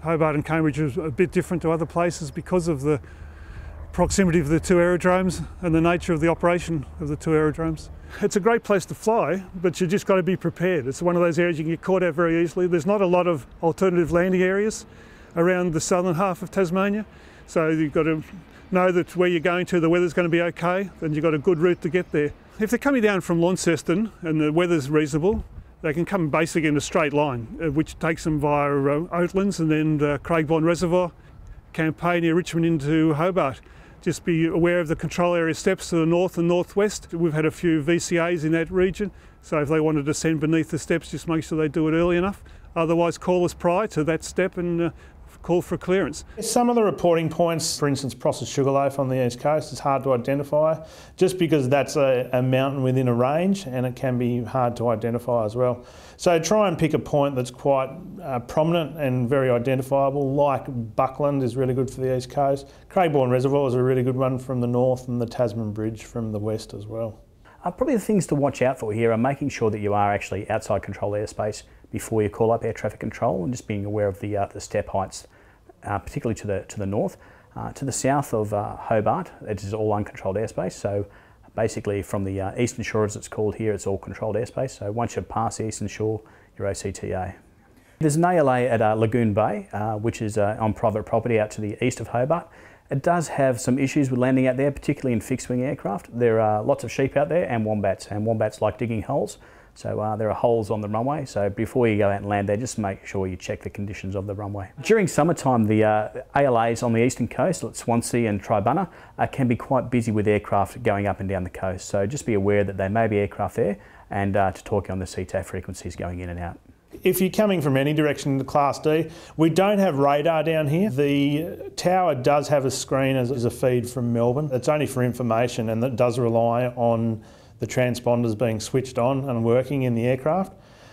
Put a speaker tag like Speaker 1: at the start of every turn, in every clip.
Speaker 1: Hobart and Cambridge is a bit different to other places because of the proximity of the two aerodromes and the nature of the operation of the two aerodromes. It's a great place to fly, but you just got to be prepared. It's one of those areas you can get caught out very easily. There's not a lot of alternative landing areas around the southern half of Tasmania, so you've got to know that where you're going to, the weather's going to be okay, and you've got a good route to get there. If they're coming down from Launceston and the weather's reasonable, they can come basically in a straight line, which takes them via Oatlands and then Craigbourne Reservoir, Campania, Richmond into Hobart. Just be aware of the control area steps to the north and northwest. We've had a few VCAs in that region, so if they want to descend beneath the steps, just make sure they do it early enough. Otherwise, call us prior to that step and call for clearance.
Speaker 2: Some of the reporting points, for instance, Prosser Sugarloaf on the east coast, is hard to identify just because that's a mountain within a range and it can be hard to identify as well. So try and pick a point that's quite prominent and very identifiable, like Buckland is really good for the east coast. Craigbourne Reservoir is a really good one from the north, and the Tasman Bridge from the west as well.
Speaker 3: Probably the things to watch out for here are making sure that you are actually outside control airspace before you call up air traffic control, and just being aware of the step heights, particularly to the north. To the south of Hobart, it is all uncontrolled airspace. So basically from the eastern shore, as it's called here, it's all controlled airspace. So once you pass the eastern shore, you're OCTA. There's an ALA at Lagoon Bay, which is on private property out to the east of Hobart. It does have some issues with landing out there, particularly in fixed-wing aircraft. There are lots of sheep out there and wombats like digging holes. So there are holes on the runway, so before you go out and land there, just make sure you check the conditions of the runway. During summertime, the ALAs on the eastern coast, like Swansea and Tribunna, can be quite busy with aircraft going up and down the coast. So just be aware that there may be aircraft there, and to talk on the CTAF frequencies going in and out.
Speaker 2: If you're coming from any direction into Class D, we don't have radar down here. The tower does have a screen as a feed from Melbourne. It's only for information, and that does rely on the transponders being switched on and working in the aircraft,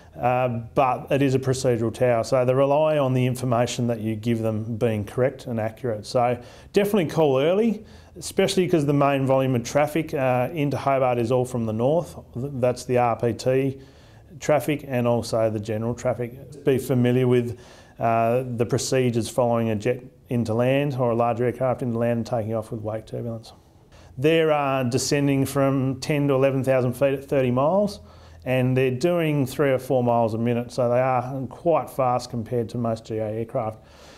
Speaker 2: but it is a procedural tower, so they rely on the information that you give them being correct and accurate. So definitely call early, especially because the main volume of traffic into Hobart is all from the north. That's the RPT traffic and also the general traffic. Be familiar with the procedures following a jet into land or a large aircraft into land and taking off with wake turbulence. They're descending from 10 to 11,000 feet at 30 miles, and they're doing 3 or 4 miles a minute, so they are quite fast compared to most GA aircraft.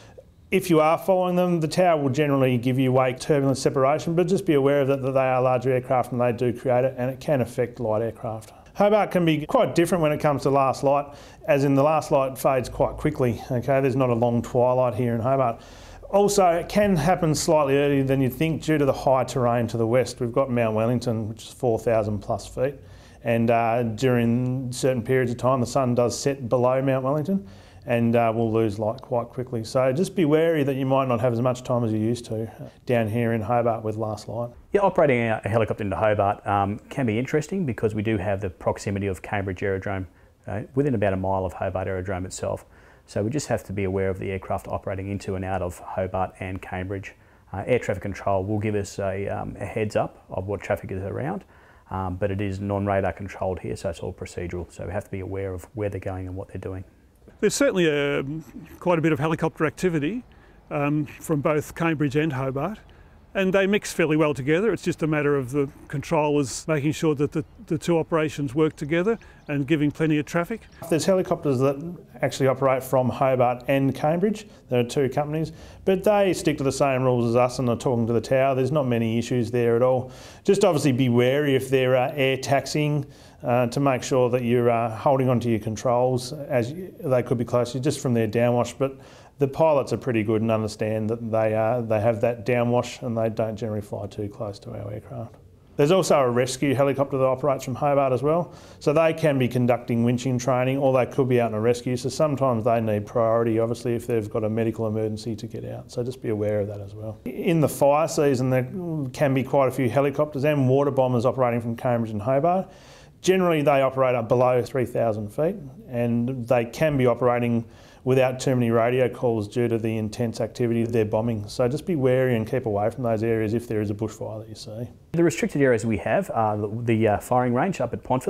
Speaker 2: If you are following them, the tower will generally give you wake turbulence separation, but just be aware of that they are larger aircraft and they do create it, and it can affect light aircraft. Hobart can be quite different when it comes to last light, as in the last light fades quite quickly. Okay, there's not a long twilight here in Hobart. Also, it can happen slightly earlier than you'd think due to the high terrain to the west. We've got Mount Wellington, which is 4,000 plus feet, and during certain periods of time the sun does set below Mount Wellington, and we'll lose light quite quickly. So just be wary that you might not have as much time as you used to down here in Hobart with last light.
Speaker 3: Yeah, operating a helicopter into Hobart can be interesting because we do have the proximity of Cambridge Aerodrome within about a mile of Hobart Aerodrome itself. So we just have to be aware of the aircraft operating into and out of Hobart and Cambridge. Air traffic control will give us a heads up of what traffic is around, but it is non-radar controlled here, so it's all procedural. So we have to be aware of where they're going and what they're doing.
Speaker 1: There's certainly quite a bit of helicopter activity from both Cambridge and Hobart, and they mix fairly well together. It's just a matter of the controllers making sure that the two operations work together and giving plenty of traffic.
Speaker 2: There's helicopters that actually operate from Hobart and Cambridge. There are two companies, but they stick to the same rules as us and are talking to the tower. There's not many issues there at all. Just obviously be wary if they're air taxiing to make sure that you're holding onto your controls as they could be close just from their downwash. But the pilots are pretty good and understand that they have that downwash and they don't generally fly too close to our aircraft. There's also a rescue helicopter that operates from Hobart as well. So they can be conducting winching training or they could be out in a rescue. So sometimes they need priority, obviously, if they've got a medical emergency to get out. So just be aware of that as well. In the fire season, there can be quite a few helicopters and water bombers operating from Cambridge and Hobart. Generally, they operate up below 3,000 feet and they can be operating without too many radio calls due to the intense activity they're bombing. So just be wary and keep away from those areas if there is a bushfire that you see.
Speaker 3: The restricted areas we have are the firing range up at Pontville,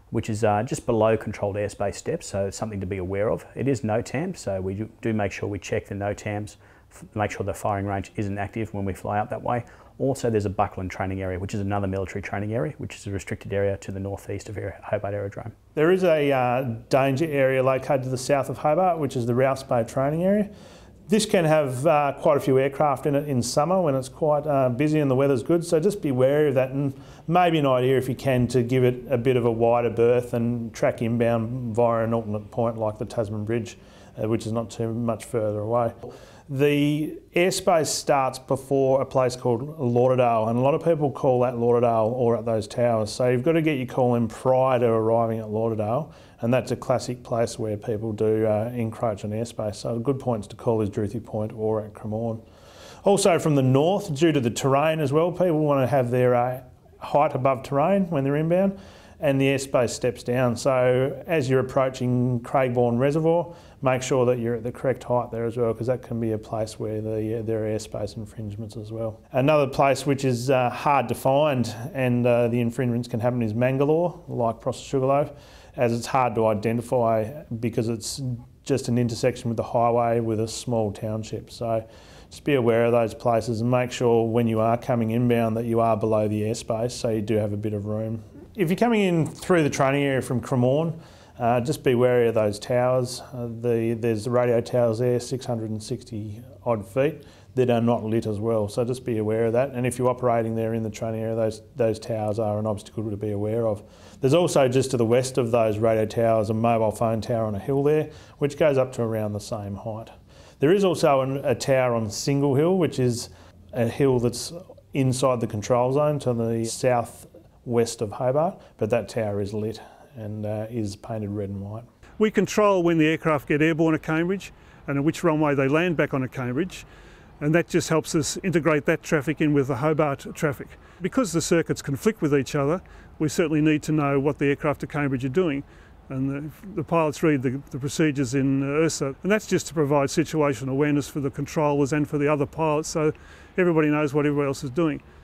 Speaker 3: which is just below controlled airspace steps, so it's something to be aware of. It is NOTAMs, so we do make sure we check the NOTAMs, make sure the firing range isn't active when we fly up that way. Also, there's a Buckland training area, which is another military training area, which is a restricted area to the northeast of Hobart Aerodrome.
Speaker 2: There is a danger area located to the south of Hobart, which is the Rouse Bay training area. This can have quite a few aircraft in it in summer when it's quite busy and the weather's good, so just be wary of that, and maybe an idea if you can to give it a bit of a wider berth and track inbound via an alternate point like the Tasman Bridge, which is not too much further away. The airspace starts before a place called Lauderdale, and a lot of people call that Lauderdale or at those towers. So you've got to get your call in prior to arriving at Lauderdale, and that's a classic place where people do encroach on airspace. So good points to call is Druthi Point or at Cremorne. Also from the north, due to the terrain as well, people want to have their height above terrain when they're inbound, and the airspace steps down. So as you're approaching Craigbourne Reservoir, make sure that you're at the correct height there as well, because that can be a place where there are airspace infringements as well. Another place which is hard to find and the infringements can happen is Mangalore, like Prosser Sugarloaf, as it's hard to identify because it's just an intersection with the highway with a small township. So just be aware of those places and make sure when you are coming inbound that you are below the airspace, so you do have a bit of room. If you're coming in through the training area from Cremorne, just be wary of those towers. There's the radio towers there, 660 odd feet, that are not lit as well, so just be aware of that. And if you're operating there in the training area, those towers are an obstacle to be aware of. There's also just to the west of those radio towers a mobile phone tower on a hill there, which goes up to around the same height. There is also a tower on Single Hill, which is a hill that's inside the control zone to the southwest of Hobart, but that tower is lit and is painted red and white.
Speaker 1: We control when the aircraft get airborne at Cambridge and at which runway they land back on at Cambridge, and that just helps us integrate that traffic in with the Hobart traffic. Because the circuits conflict with each other, we certainly need to know what the aircraft at Cambridge are doing, and the pilots read the procedures in ERSA, and that's just to provide situational awareness for the controllers and for the other pilots, so everybody knows what everybody else is doing.